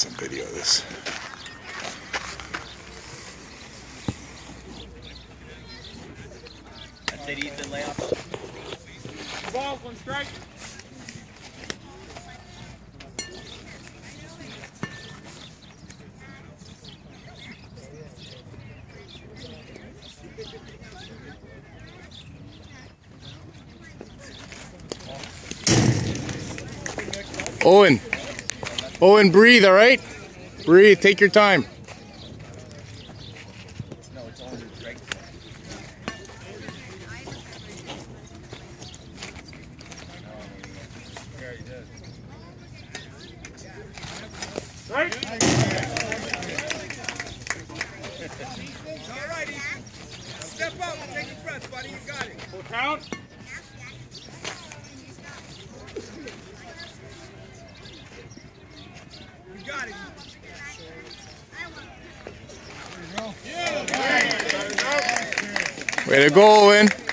some video of this. That's it, Ethan. Lay off. Ball, one strike. Owen, breathe, all right? Breathe, take your time. No, it's only right. Yeah, he does. Right. All right, Ethan. Step up and take a breath, buddy. You got it. Full count. You got it. Way to go, Owen.